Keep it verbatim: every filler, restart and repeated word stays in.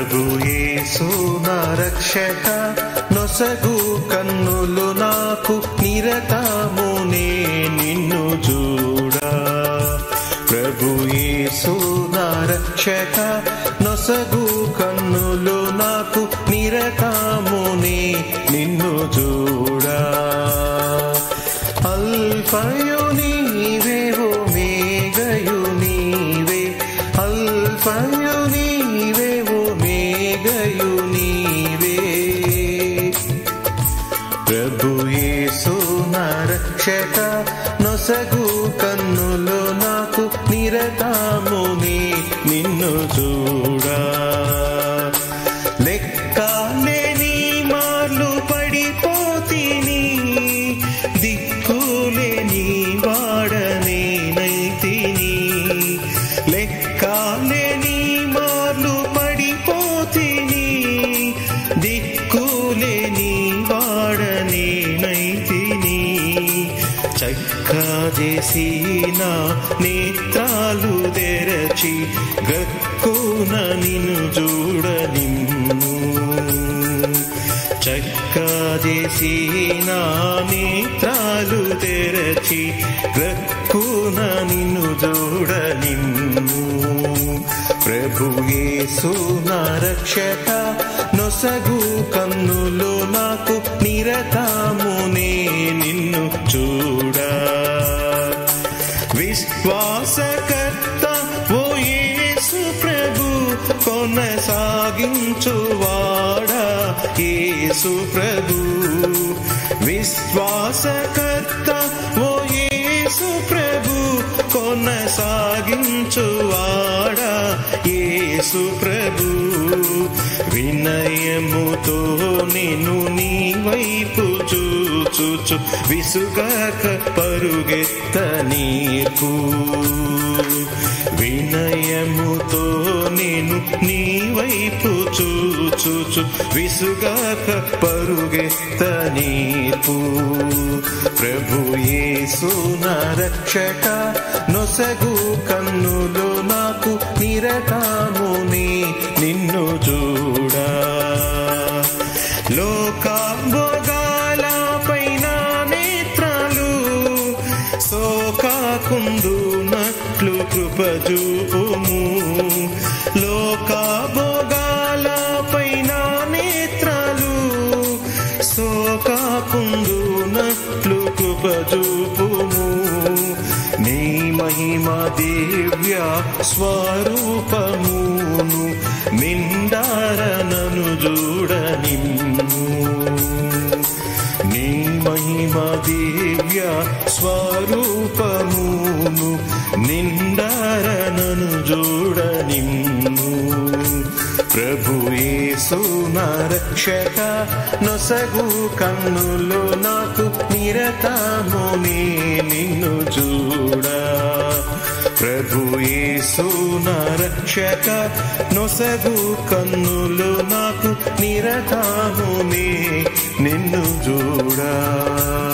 ప్రభు యేసు నా రక్షక, నొసగు కన్నులు నాకు నిరతమునే నిన్ను చూడా. ప్రభు యేసు నా రక్షక, నొసగు కన్నులు నాకు నిరతమునే నిన్ను చూడా. అల్ఫయు నీవే, ఒమేగయు నీవే, అల్ఫయు నీవే, ఒమేగయు నీవే. ప్రభు యేసు నా రక్షక, నొసగు కన్నులు నాకు నిరతమునే నిన్ను చూడా. లెక్కలేని మార్లు పడిపోతిని, దిక్కులేని వాడనేనైతిని. లెక్కలేని మార్లు పడిపోతిని, దిక్కులేని వాడనేనైతిని. చక్కజేసిన నేత్రాలు తెరచి, గక్కున నిన్ను చూడనిమ్ము. చక్కజేసిన నేత్రాలు తెరచి, గక్కున నిన్ను చూడనిమ్ము. ప్రభు యేసు నా రక్షక, నొసగు కన్నులు నాకు నిరతమునే నిన్ను చూడా. విశ్వాసకర్త ఓ యేసు ప్రభు, కొనసాగించువాడా యేసు ప్రభు. విశ్వాసకర్త ఓ యేసు ప్రభు, కొనసాగించువాడా యేసు ప్రభు. వినయముతో నిన్ను నీ వైపు చూచుచు, విసుగాక పరుగెత్త నీకు. వినయముతో నేను నీ వైపు చూచుచు, విసుగాక పరుగెత్త నీకు. ప్రభు యేసు నా రక్షక, నొసగు కన్నులు నాకు నిరతమునే నిన్ను చూడా. లోకభోగాల పైన నేత్రాలు సోకాకుందునట్లు కృప చూపుము. లోకభోగాల పైన నేత్రాలు సోకాకుందునట్లు కృప చూపుము. నీ మహిమ దివ్య స్వరూపమును నిండారనను చూడనిమ్ము. నీ మహిమ దివ్య స్వరూపమును నిండారనను చూడనిమ్ము. ప్రభు యేసు నా రక్షక, నొసగు కన్నులు నాకు నిరతమునే నిన్ను చూడా. ప్రభు యేసు నా రక్షక, నొసగు కన్నులు నాకు నిరతమునే నిన్ను చూడా.